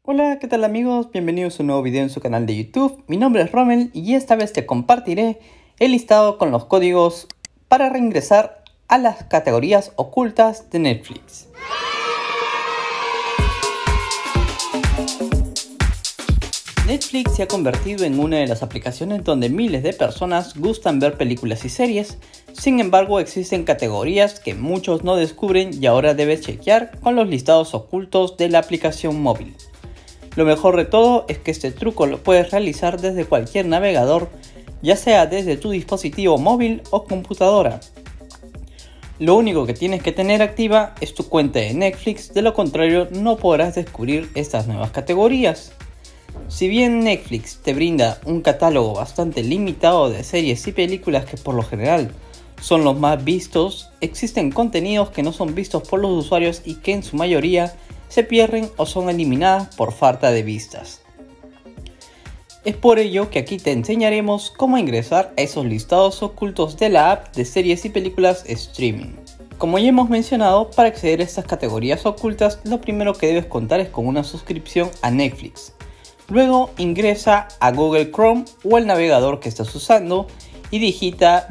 Hola, ¿qué tal amigos? Bienvenidos a un nuevo video en su canal de YouTube. Mi nombre es Rommel y esta vez te compartiré el listado con los códigos para reingresar a las categorías ocultas de Netflix. Netflix se ha convertido en una de las aplicaciones donde miles de personas gustan ver películas y series. Sin embargo, existen categorías que muchos no descubren y ahora debes chequear con los listados ocultos de la aplicación móvil. Lo mejor de todo es que este truco lo puedes realizar desde cualquier navegador, ya sea desde tu dispositivo móvil o computadora. Lo único que tienes que tener activa es tu cuenta de Netflix, de lo contrario no podrás descubrir estas nuevas categorías. Si bien Netflix te brinda un catálogo bastante limitado de series y películas que por lo general son los más vistos, existen contenidos que no son vistos por los usuarios y que en su mayoría se pierden o son eliminadas por falta de vistas. Es por ello que aquí te enseñaremos cómo ingresar a esos listados ocultos de la app de series y películas streaming. Como ya hemos mencionado, para acceder a estas categorías ocultas, lo primero que debes contar es con una suscripción a Netflix. Luego ingresa a Google Chrome o el navegador que estás usando y digita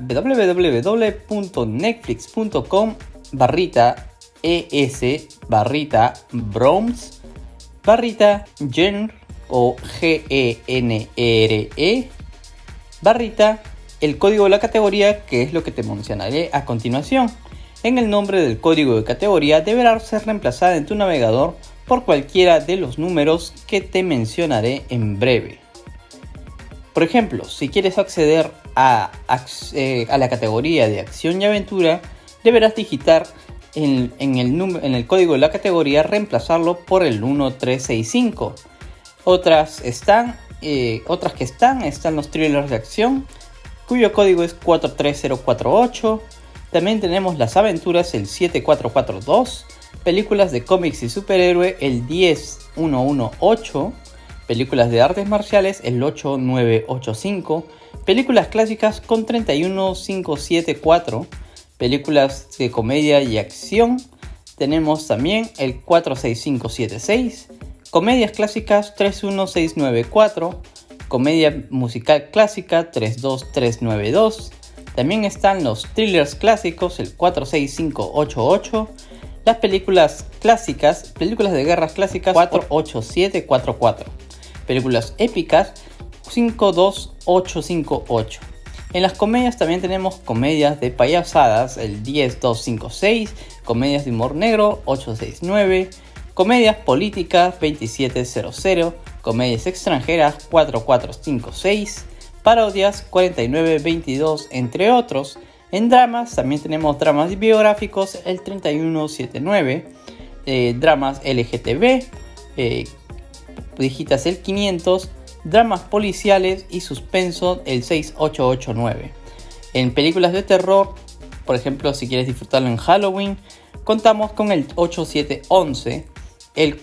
www.netflix.com/es/browse/genre o GENRE el código de la categoría, que es lo que te mencionaré a continuación. En el nombre del código de categoría deberá ser reemplazada en tu navegador por cualquiera de los números que te mencionaré en breve. Por ejemplo, si quieres acceder a la categoría de acción y aventura, deberás digitar en el código de la categoría reemplazarlo por el 1365. Otras que están los thrillers de acción, cuyo código es 43048. También tenemos las aventuras, el 7442. Películas de cómics y superhéroe, el 10118. Películas de artes marciales, el 8985. Películas clásicas con 31574. Películas de comedia y acción, tenemos también el 46576. Comedias clásicas, 31694. Comedia musical clásica, 32392. También están los thrillers clásicos, el 46588. Las películas clásicas, películas de guerras clásicas, 48744. Películas épicas, 52858. En las comedias también tenemos comedias de payasadas, el 10256. Comedias de humor negro, 869. Comedias políticas, 2700. Comedias extranjeras, 4456. Parodias, 4922, entre otros. En dramas también tenemos dramas biográficos, el 3179, dramas LGTB, digitas el 500, dramas policiales y suspenso, el 6889. En películas de terror, por ejemplo, si quieres disfrutarlo en Halloween, contamos con el 8711, el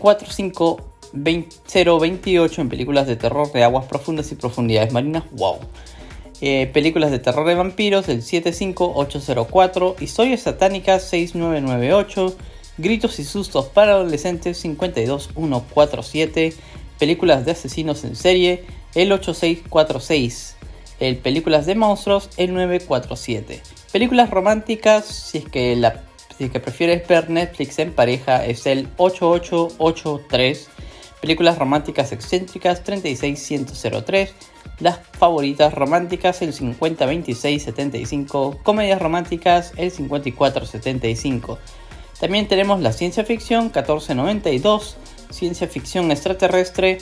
45028 en películas de terror de aguas profundas y profundidades marinas. ¡Wow! Películas de terror de vampiros, el 75804, historias satánicas, 6998, gritos y sustos para adolescentes, 52147, películas de asesinos en serie, el 8646, películas de monstruos, el 947, películas románticas, si es que prefieres ver Netflix en pareja, es el 8883, películas románticas excéntricas, 36103, las favoritas románticas, el 502675, comedias románticas, el 5475. También tenemos la ciencia ficción, 1492, ciencia ficción extraterrestre,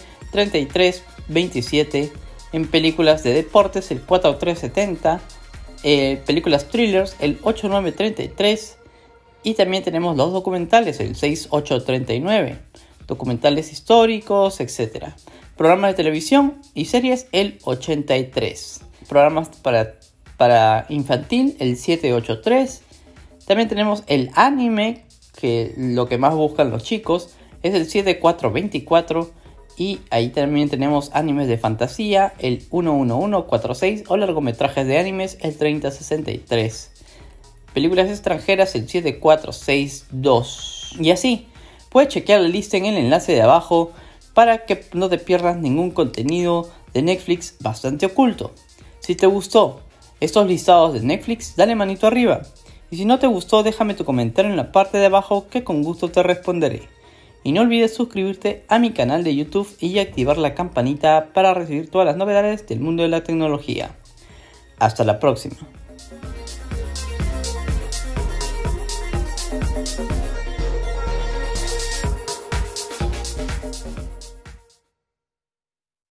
3327, en películas de deportes, el 4370, películas thrillers, el 8933, y también tenemos los documentales, el 6839, documentales históricos, etc. Programas de televisión y series, el 83. Programas para infantil, el 783. También tenemos el anime, que lo que más buscan los chicos, es el 7424. Y ahí también tenemos animes de fantasía, el 11146, o largometrajes de animes, el 3063. Películas extranjeras, el 7462. Y así, puedes chequear la lista en el enlace de abajo para que no te pierdas ningún contenido de Netflix bastante oculto. Si te gustó estos listados de Netflix, dale manito arriba. Y si no te gustó, déjame tu comentario en la parte de abajo que con gusto te responderé. Y no olvides suscribirte a mi canal de YouTube y activar la campanita para recibir todas las novedades del mundo de la tecnología. Hasta la próxima.